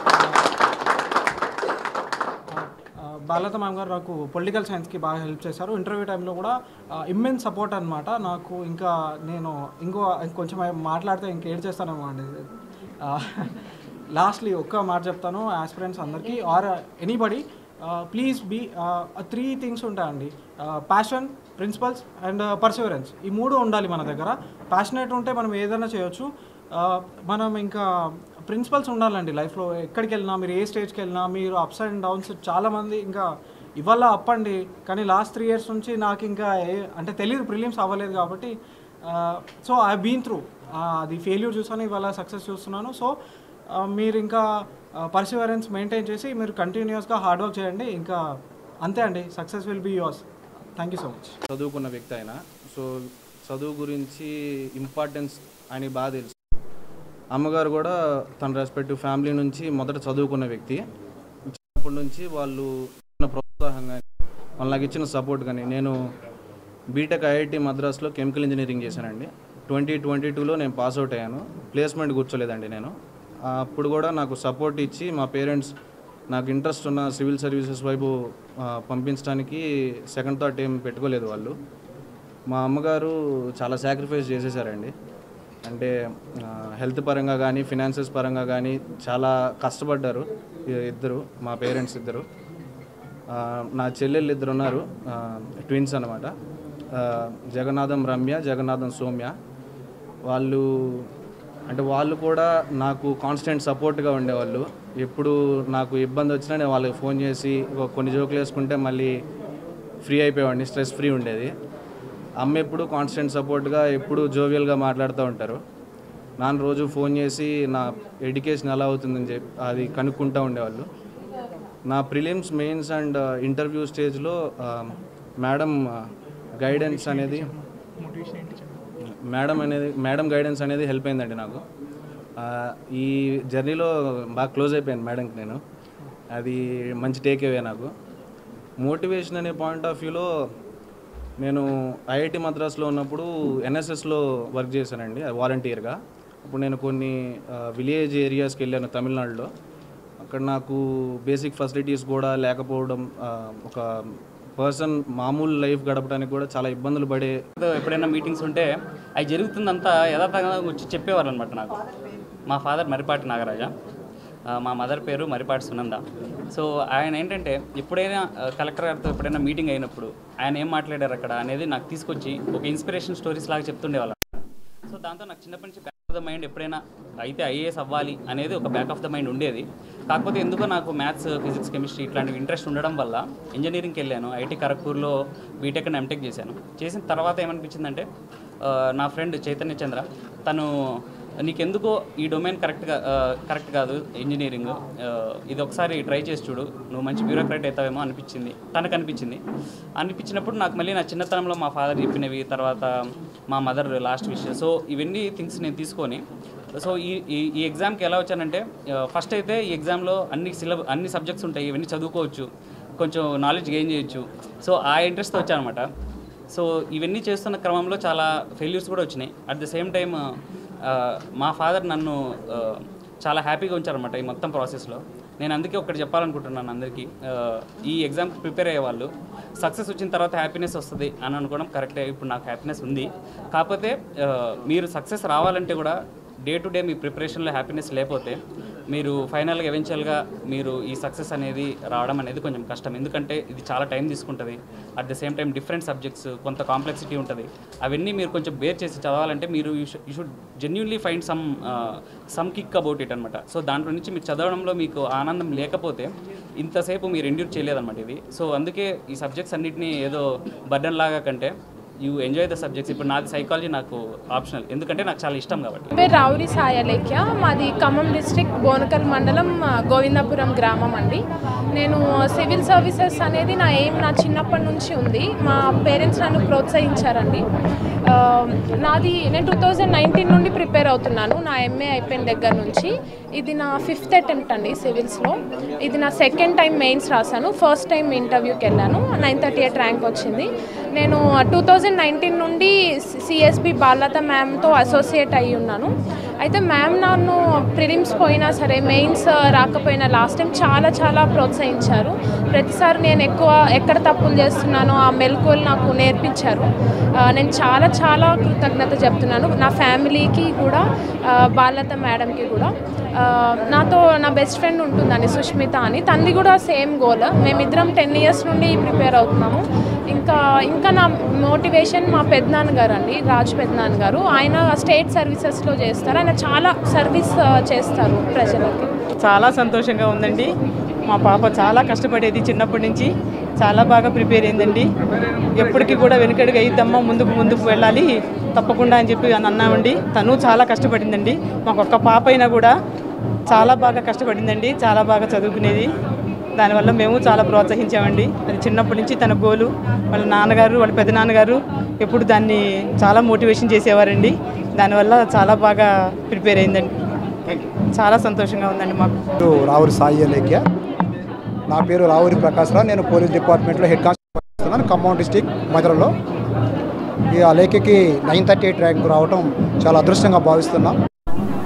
బాలత మ్యామ్ గారు నాకు పొలిటికల్ సైన్స్కి బాగా హెల్ప్ చేశారు. ఇంటర్వ్యూ టైంలో కూడా ఇమ్మెన్స్ సపోర్ట్ అనమాట నాకు. ఇంకా నేను ఇంకో ఇంకొంచెం మాట్లాడితే ఇంక ఏడ్ చేస్తానేమో అండి. లాస్ట్లీ ఒక్క మాట చెప్తాను ఆస్పిరెంట్స్ అందరికీ, or anybody, please be three things ఉంటాయండి: ప్యాషన్, ప్రిన్సిపల్స్ అండ్ పర్సివరెన్స్. ఈ మూడు ఉండాలి మన దగ్గర. ప్యాషనేట్ ఉంటే మనం ఏదైనా చేయొచ్చు. మనం ఇంకా ప్రిన్సిపల్స్ ఉండాలండి లైఫ్లో. ఎక్కడికి వెళ్ళినా, మీరు ఏ స్టేజ్కి వెళ్ళినా, మీరు అప్స్ అండ్ డౌన్స్ చాలామంది ఇంకా ఇవాళ అప్ అండి, కానీ లాస్ట్ త్రీ ఇయర్స్ నుంచి నాకు ఇంకా ఏ అంటే తెలియదు, ప్రిలిమ్స్ అవ్వలేదు కాబట్టి. సో ఐ బీన్ త్రూ అది ఫెయిల్యూర్ చూసాను, ఇవాళ సక్సెస్ చూస్తున్నాను. సో మీరు ఇంకా పర్సివరెన్స్ మెయింటైన్ చేసి మీరు కంటిన్యూస్గా హార్డ్ వర్క్ చేయండి. ఇంకా అంతే అండి, success will be yours. Thank you so much. చదువుకున్న వ్యక్తి అయినా, సో చదువు గురించి ఇంపార్టెన్స్ ఆయనకి బాగా తెలుసు. అమ్మగారు కూడా తన రెస్పెక్టివ్ ఫ్యామిలీ నుంచి మొదట చదువుకున్న వ్యక్తి. చిన్నప్పటి నుంచి వాళ్ళు ప్రోత్సాహం కానీ, వాళ్ళు నాకు ఇచ్చిన సపోర్ట్ కానీ. నేను బీటెక్ ఐఐటి మద్రాస్లో కెమికల్ ఇంజనీరింగ్ చేశానండి. ట్వంటీ ట్వంటీ టూలో నేను పాస్అవుట్ అయ్యాను. ప్లేస్మెంట్ కూర్చోలేదండి నేను. అప్పుడు కూడా నాకు సపోర్ట్ ఇచ్చి మా పేరెంట్స్ నాకు ఇంట్రెస్ట్ ఉన్న సివిల్ సర్వీసెస్ వైపు పంపించడానికి సెకండ్ థాట్ ఏం పెట్టుకోలేదు వాళ్ళు. మా అమ్మగారు చాలా సాక్రిఫైస్ చేసేసారండి. అంటే హెల్త్ పరంగా కానీ ఫినాన్సెస్ పరంగా కానీ చాలా కష్టపడ్డారు ఇద్దరు, మా పేరెంట్స్ ఇద్దరు. నా చెల్లెళ్ళు ఇద్దరు ఉన్నారు, ట్విన్స్ అనమాట, జగన్నాథం రమ్య, జగన్నాథం సౌమ్య. వాళ్ళు అంటే వాళ్ళు కూడా నాకు కాన్స్టెంట్ సపోర్ట్గా ఉండేవాళ్ళు. ఎప్పుడు నాకు ఇబ్బంది వచ్చినా నేను వాళ్ళకి ఫోన్ చేసి కొన్ని జోకులు వేసుకుంటే మళ్ళీ ఫ్రీ అయిపోయేవాడిని, స్ట్రెస్ ఫ్రీ ఉండేది. అమ్మ ఎప్పుడు కాన్స్టెంట్ సపోర్ట్గా ఎప్పుడు జోవియల్గా మాట్లాడుతూ ఉంటారు. నాన్న రోజు ఫోన్ చేసి నా ఎడ్యుకేషన్ ఎలా అవుతుందని చెప్పి అది కనుక్కుంటూ ఉండేవాళ్ళు. నా ప్రిలిమ్స్, మెయిన్స్ అండ్ ఇంటర్వ్యూ స్టేజ్లో మేడం గైడెన్స్ అనేది మేడం అనేది మేడం గైడెన్స్ అనేది హెల్ప్ అయిందండి నాకు. ఈ జర్నీలో బాగా క్లోజ్ అయిపోయాను మేడంకి నేను. అది మంచి టేక్ అవే నాకు. మోటివేషన్ అనే పాయింట్ ఆఫ్ వ్యూలో నేను ఐఐటి మద్రాస్లో ఉన్నప్పుడు ఎన్ఎస్ఎస్లో వర్క్ చేశానండి వాలంటీర్గా. అప్పుడు నేను కొన్ని విలేజ్ ఏరియాస్కి వెళ్ళాను తమిళనాడులో. అక్కడ నాకు బేసిక్ ఫెసిలిటీస్ కూడా లేకపోవడం, ఒక పర్సన్ మామూలు లైఫ్ గడపడానికి కూడా చాలా ఇబ్బందులు పడే. ఎప్పుడైనా మీటింగ్స్ ఉంటే అవి జరుగుతుందంతా యథార్థంగా వచ్చి చెప్పేవారు అనమాట నాకు. మా ఫాదర్ మరిపాటి నాగరాజ, మా మదర్ పేరు మరిపాటి సునంద. సో ఆయన ఏంటంటే ఎప్పుడైనా కలెక్టర్ గారితో ఎప్పుడైనా మీటింగ్ అయినప్పుడు ఆయన ఏం మాట్లాడారు అక్కడ అనేది నాకు తీసుకొచ్చి ఒక ఇన్స్పిరేషన్ స్టోరీస్ లాగా చెప్తుండేవాళ్ళు. సో దాంతో నాకు చిన్నప్పటి నుంచి బ్యాక్ ఆఫ్ ద మైండ్ ఎప్పుడైనా అయితే ఐఏఎస్ అవ్వాలి అనేది ఒక బ్యాక్ ఆఫ్ ద మైండ్ ఉండేది. కాకపోతే ఎందుకో నాకు మ్యాథ్స్, ఫిజిక్స్, కెమిస్ట్రీ ఇట్లాంటివి ఇంట్రెస్ట్ ఉండడం వల్ల ఇంజనీరింగ్కి వెళ్ళాను. ఐటీ ఖరగ్పూర్లో బీటెక్ అండ్ ఎంటెక్ చేశాను. చేసిన తర్వాత ఏమనిపించిందంటే నా ఫ్రెండ్ చైతన్య చంద్ర తను నీకెందుకో ఈ డొమైన్ కరెక్ట్గా కరెక్ట్ కాదు ఇంజనీరింగ్, ఇది ఒకసారి ట్రై చేసి చూడు, నువ్వు మంచి బ్యూరోక్రాట్ అవుతావేమో అనిపించింది తనకు అనిపించింది. అనిపించినప్పుడు నాకు మళ్ళీ నా చిన్నతనంలో మా ఫాదర్ చెప్పినవి, తర్వాత మా మదర్ లాస్ట్ విషయం, సో ఇవన్నీ థింగ్స్ నేను తీసుకొని సో ఈ ఈ ఎగ్జామ్కి ఎలా వచ్చానంటే ఫస్ట్ అయితే ఈ ఎగ్జామ్లో అన్ని సిలబస్ అన్ని సబ్జెక్ట్స్ ఉంటాయి, ఇవన్నీ చదువుకోవచ్చు, కొంచెం నాలెడ్జ్ గెయిన్ చేయొచ్చు. సో ఆ ఇంట్రెస్ట్తో వచ్చానమాట. సో ఇవన్నీ చేస్తున్న క్రమంలో చాలా ఫెయిల్యూర్స్ కూడా వచ్చినాయి. అట్ ద సేమ్ టైం మా ఫాదర్ నన్ను చాలా హ్యాపీగా ఉంచారనమాట ఈ మొత్తం ప్రాసెస్లో. నేను అందుకే ఒకటి చెప్పాలనుకుంటున్నాను అందరికీ, ఈ ఎగ్జామ్కి ప్రిపేర్ అయ్యేవాళ్ళు సక్సెస్ వచ్చిన తర్వాత హ్యాపీనెస్ వస్తుంది అని అనుకోవడం కరెక్టే. ఇప్పుడు నాకు హ్యాపీనెస్ ఉంది, కాకపోతే మీరు సక్సెస్ రావాలంటే కూడా డే టు డే మీ ప్రిపరేషన్లో హ్యాపీనెస్ లేకపోతే మీరు ఫైనల్గా ఎవెన్చువల్గా మీరు ఈ సక్సెస్ అనేది రావడం అనేది కొంచెం కష్టం. ఎందుకంటే ఇది చాలా టైం తీసుకుంటుంది. At the same time different subjects, కొంత కాంప్లెక్సిటీ ఉంటుంది. అవన్నీ మీరు కొంచెం బేర్ చేసి చదవాలంటే మీరు you you should genuinely find some some kick about it అనమాట. సో దాంట్లో నుంచి మీరు చదవడంలో మీకు ఆనందం లేకపోతే ఇంతసేపు మీరు ఎండ్యూర్ చేయలేదన్నమాట ఇది. సో అందుకే ఈ సబ్జెక్ట్స్ అన్నింటినీ ఏదో బర్డన్ లాగా కంటే యూ ఎంజాయ్ ద సబ్జెక్ట్స్. ఇప్పుడు నాది సైకాలజీ నాకు ఆప్షనల్, ఎందుకంటే నాకు చాలా ఇష్టం కాబట్టి. పేరు రావురి సాయలేఖ్య, మాది ఖమ్మం డిస్ట్రిక్ట్ బోనకల్ మండలం గోవిందపురం గ్రామం అండి. నేను సివిల్ సర్వీసెస్ అనేది నా ఎయిమ్ నా చిన్నప్పటి నుంచి ఉంది. మా పేరెంట్స్ నన్ను ప్రోత్సహించారండి. నాది నేను టూ థౌజండ్ నైన్టీన్ నుండి ప్రిపేర్ అవుతున్నాను. నా ఎంఏ అయిపోయిన దగ్గర నుంచి ఇది నా ఫిఫ్త్ అటెంప్ట్ అండి సివిల్స్లో. ఇది నా సెకండ్ టైం మెయిన్స్ రాశాను. ఫస్ట్ టైం ఇంటర్వ్యూకి వెళ్ళాను, నైన్ థర్టీ ఎయిట్ ర్యాంక్ వచ్చింది. నేను టూ థౌజండ్ నైన్టీన్ నుండి సిఎస్బి బాలత మ్యామ్తో అసోసియేట్ అయ్యి ఉన్నాను. అయితే మ్యామ్ నన్ను ప్రిలిమ్స్ పోయినా సరే, మెయిన్స్ రాకపోయినా లాస్ట్ టైం చాలా చాలా ప్రోత్సహించారు. ప్రతిసారి నేను ఎక్కువ ఎక్కడ తప్పులు చేస్తున్నానో ఆ మెలకువలు నాకు నేర్పించారు. నేను చాలా చాలా కృతజ్ఞత చెప్తున్నాను నా ఫ్యామిలీకి కూడా, బాలత మేడంకి కూడా. నాతో నా బెస్ట్ ఫ్రెండ్ ఉంటుందండి సుష్మిత అని, తనది కూడా సేమ్ గోల్. మేమిద్దరం టెన్ ఇయర్స్ నుండి ప్రిపేర్ అవుతున్నాము. ఇంకా ఇంకా నా మోటివేషన్ మా పెద్దనాన్నగారు అండి, రాజు పెద్దనాన్నగారు. ఆయన స్టేట్ సర్వీసెస్లో చేస్తారు. ఆయన చాలా సర్వీస్ చేస్తారు ప్రజలకి. చాలా సంతోషంగా ఉందండి. మా పాప చాలా కష్టపడేది చిన్నప్పటి నుంచి, చాలా బాగా ప్రిపేర్ అయిందండి. ఎప్పటికీ కూడా వెనుకడుగు అయిద్దమ్మా, ముందుకు ముందుకు వెళ్ళాలి తప్పకుండా అని చెప్పి అని అన్నామండి. తను చాలా కష్టపడిందండి. మాకు ఒక్క పాప అయినా కూడా చాలా బాగా కష్టపడిందండి, చాలా బాగా చదువుకునేది. దానివల్ల మేము చాలా ప్రోత్సహించామండి. అది చిన్నప్పటి నుంచి తన గోలు. వాళ్ళ నాన్నగారు, వాళ్ళ పెద్ద నాన్నగారు ఎప్పుడు దాన్ని చాలా మోటివేషన్ చేసేవారండి. దానివల్ల చాలా బాగా ప్రిపేర్ అయిందండి. చాలా సంతోషంగా ఉందండి మాకు. రావురి సాయి లేఖ్య, నా పేరు రావురి ప్రకాశ్రావు. నేను పోలీస్ డిపార్ట్మెంట్లో హెడ్ కానిస్టేబుల్ చేస్తున్నాను ఖమ్మం డిస్టిక్ మధురలో. ఈ ఆ లేఖకి నైన్ థర్టీ ఎయిట్ ర్యాంక్ రావటం చాలా అదృష్టంగా భావిస్తున్నాం.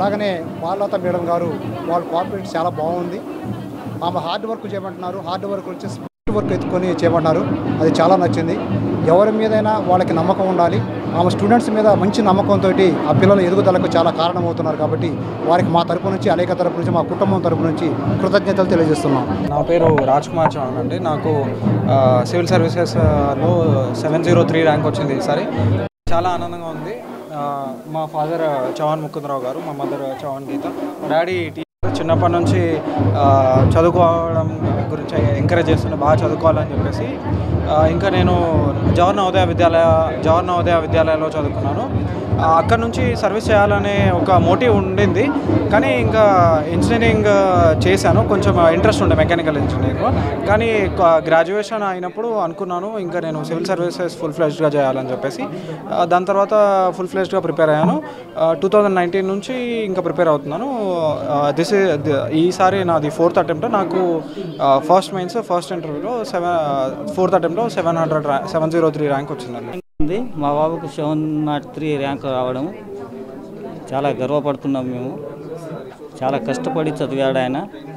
అలాగనే బాలలత మేడం గారు వాళ్ళ కోఆపరేట్ చాలా బాగుంది. ఆమె హార్డ్ వర్క్ చేయమంటున్నారు, హార్డ్ వర్క్ వచ్చి స్మార్ట్ వర్క్ ఎత్తుకొని చేయమంటున్నారు. అది చాలా నచ్చింది. ఎవరి మీదైనా వాళ్ళకి నమ్మకం ఉండాలి. ఆమె స్టూడెంట్స్ మీద మంచి నమ్మకంతో ఆ పిల్లల ఎదుగుదలకు చాలా కారణమవుతున్నారు. కాబట్టి వారికి మా తరపు నుంచి, అనేక తరపు నుంచి, మా కుటుంబం తరపు నుంచి కృతజ్ఞతలు తెలియజేస్తున్నాం. నా పేరు రాజ్ కుమార్ చౌహాన్ అండి. నాకు సివిల్ సర్వీసెస్లో సెవెన్ జీరో త్రీ ర్యాంక్ వచ్చింది ఈసారి. చాలా ఆనందంగా ఉంది. మా ఫాదర్ చౌహాన్ ముకుందరావు గారు, మా mother Chauhan Geetha. Daddy teacher. చిన్నప్పటి నుంచి చదువుకోవడం గురించి ఎంకరేజ్ చేస్తుండే, బాగా చదువుకోవాలని చెప్పేసి. ఇంకా నేను జవహర్ నవోదయ విద్యాలయ జవహర్ నవోదయ విద్యాలయంలో చదువుకున్నాను. అక్కడ నుంచి సర్వీస్ చేయాలనే ఒక మోటివ్ ఉండింది. కానీ ఇంకా ఇంజనీరింగ్ చేశాను, కొంచెం ఇంట్రెస్ట్ ఉండే మెకానికల్ ఇంజనీరింగ్. కానీ గ్రాడ్యుయేషన్ అయినప్పుడు అనుకున్నాను ఇంకా నేను సివిల్ సర్వీసెస్ ఫుల్ ఫ్లెజ్డ్గా చేయాలని చెప్పేసి. దాని తర్వాత ఫుల్ ఫ్లెజ్డ్గా ప్రిపేర్ అయ్యాను. టూ థౌజండ్ నైన్టీన్ నుంచి ఇంకా ప్రిపేర్ అవుతున్నాను. దిస్ ఈసారి నాది ఫోర్త్ అటెంప్ట్. నాకు ఫస్ట్ మెయిన్స్ ఫస్ట్ ఇంటర్వ్యూలో సెవెన్ ఫోర్త్ అటెంప్ట్లో seven hundred seven zero three rank వచ్చిందండి. మా బాబుకు సెవెన్ నాట్ త్రీ ర్యాంక్ రావడం చాలా గర్వపడుతున్నాం మేము. చాలా కష్టపడి చదివాడు ఆయన.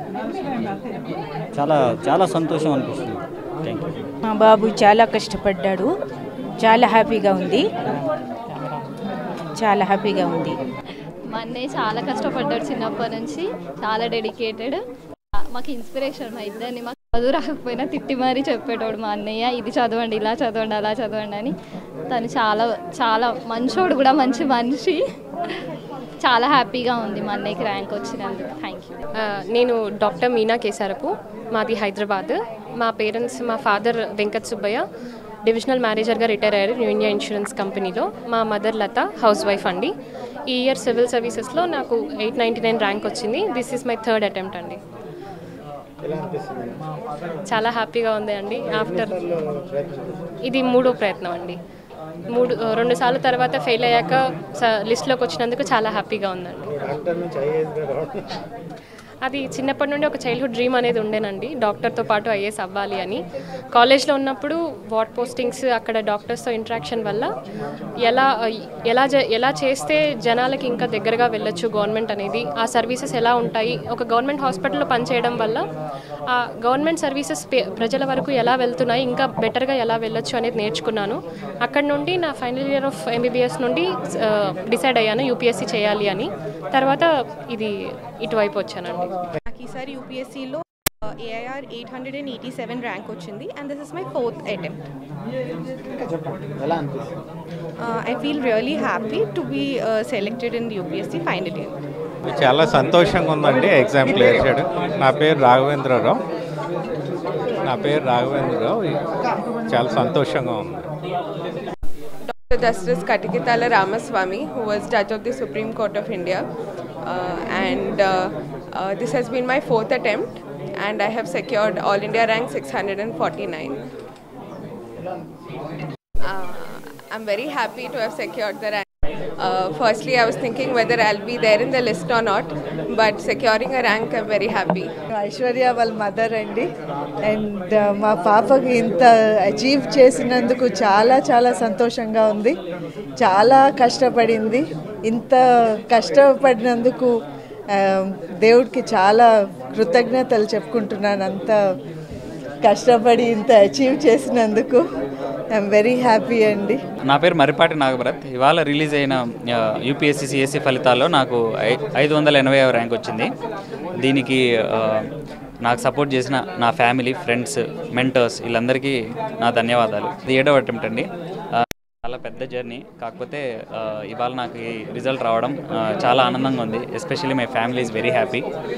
చాలా చాలా సంతోషం అనిపిస్తుంది. Thank you. మా బాబు చాలా కష్టపడ్డాడు. చాలా హ్యాపీగా ఉంది. చాలా హ్యాపీగా ఉంది. మా అన్నయ్య చాలా కష్టపడ్డాడు చిన్నప్పటి నుంచి. చాలా డెడికేటెడ్. మాకు ఇన్స్పిరేషన్. మా ఇద్దరిని మాకు చదువు రాకపోయినా తిట్టి మరీ చెప్పేటోడు మా అన్నయ్య. ఇది చదవండి, ఇలా చదవండి, అలా చదవండి అని. తను చాలా చాలా మంచోడు కూడా, మంచి మనిషి. చాలా హ్యాపీగా ఉంది మా అన్నయ్యకి ర్యాంక్ వచ్చినందుకు. Thank you. నేను డాక్టర్ మీనా కేసారపు, మాది హైదరాబాద్. మా పేరెంట్స్, మా ఫాదర్ వెంకట్ సుబ్బయ్య డివిజనల్ మేనేజర్గా రిటైర్ అయ్యారు న్యూ ఇండియా ఇన్సూరెన్స్ కంపెనీలో. మా మదర్ లత హౌస్ వైఫ్ అండి. ఈ ఇయర్ సివిల్ సర్వీసెస్లో నాకు ఎయిట్ నైంటీ నైన్ ర్యాంక్ వచ్చింది. This is my third attempt అండి. చాలా హ్యాపీగా ఉంది అండి. ఆఫ్టర్ ఇది మూడో ప్రయత్నం అండి. మూడు రెండు సార్లు తర్వాత ఫెయిల్ అయ్యాక లిస్ట్లోకి వచ్చినందుకు చాలా హ్యాపీగా ఉందండి. అది చిన్నప్పటి నుండి ఒక చైల్డ్హుడ్ డ్రీమ్ అనేది ఉండేనండి, డాక్టర్తో పాటు ఐఏఎస్ అవ్వాలి అని. కాలేజ్లో ఉన్నప్పుడు వార్డ్ పోస్టింగ్స్, అక్కడ డాక్టర్స్తో ఇంటరాక్షన్ వల్ల ఎలా ఎలా ఎలా చేస్తే జనాలకి ఇంకా దగ్గరగా వెళ్ళొచ్చు గవర్నమెంట్ అనేది, ఆ సర్వీసెస్ ఎలా ఉంటాయి, ఒక గవర్నమెంట్ హాస్పిటల్లో పనిచేయడం వల్ల ఆ గవర్నమెంట్ సర్వీసెస్ ప్రజల వరకు ఎలా వెళ్తున్నాయి, ఇంకా బెటర్గా ఎలా వెళ్ళొచ్చు అనేది నేర్చుకున్నాను. అక్కడ నుండి నా ఫైనల్ ఇయర్ ఆఫ్ ఎంబీబీఎస్ నుండి డిసైడ్ అయ్యాను యూపీఎస్సీ చేయాలి అని. తర్వాత ఇది ఇటువైపు వచ్చానండి. నాకు ఈసారి యూపీఎస్సీలో AIR eight hundred and eighty seven rank వచ్చింది and this is my fourth attempt. I feel really happy to be selected in UPSC final year. చాలా సంతోషంగా ఉందండి ఎగ్జామ్ క్లియర్ చేయడం. నా పేరు రాఘవేంద్రరావు నా పేరు రాఘవేంద్రరావు చాలా సంతోషంగా ఉంది. Doctor Justice Katikitala Ramaswamy, who was Judge of the Supreme Court of India, uh, and uh, uh, this has been my fourth attempt and I have secured All India rank six hundred forty-nine. Uh, I'm very happy to have secured the rank. Uh, firstly, I was thinking whether I'll be there in the list or not, but securing a rank, I'm very happy. Aishwarya వాళ్ళ mother అండి. And మా పాపకి ఇంత achieve చేసినందుకు చాలా చాలా సంతోషంగా ఉంది. చాలా కష్టపడింది. ఇంత కష్టపడినందుకు దేవుడికి చాలా కృతజ్ఞతలు చెప్పుకుంటున్నాను. అంత కష్టపడి ఇంత అచీవ్ చేసినందుకు ఐఎమ్ వెరీ హ్యాపీ అండి. నా పేరు మరిపాటి నాగభరత్. ఇవాళ రిలీజ్ అయిన యూపీఎస్సీ సిఎస్సి ఫలితాల్లో నాకు ఐదు వందల ఎనభై ర్యాంక్ వచ్చింది. దీనికి నాకు సపోర్ట్ చేసిన నా ఫ్యామిలీ, ఫ్రెండ్స్, మెంటర్స్ వీళ్ళందరికీ నా ధన్యవాదాలు. ఇది ఏడవ అటెంప్ట్ అండి. చాలా పెద్ద జర్నీ, కాకపోతే ఇవాళ నాకు ఈ రిజల్ట్ రావడం చాలా ఆనందంగా ఉంది. Especially my family is very happy.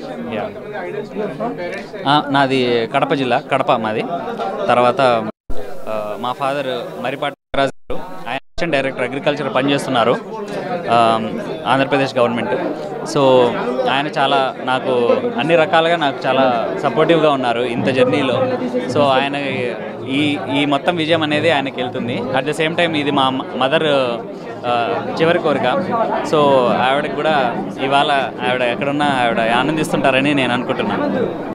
నాది కడప జిల్లా, కడప మాది. తర్వాత మా ఫాదర్ మరిపాటి నాగరాజు గారు, ఆయన అసిస్టెంట్ డైరెక్టర్ అగ్రికల్చర్ పనిచేస్తున్నారు ఆంధ్రప్రదేశ్ గవర్నమెంట్. సో ఆయన చాలా నాకు అన్ని రకాలుగా నాకు చాలా సపోర్టివ్గా ఉన్నారు ఇంత జర్నీలో. సో ఆయన ఈ ఈ మొత్తం విజయం అనేది ఆయనకి వెళ్తుంది. అట్ ద సేమ్ టైం ఇది మా మదర్ చివరి కోరిక. సో ఆవిడకి కూడా ఇవాళ ఆవిడ ఎక్కడున్నా ఆవిడ ఆనందిస్తుంటారని నేను అనుకుంటున్నాను.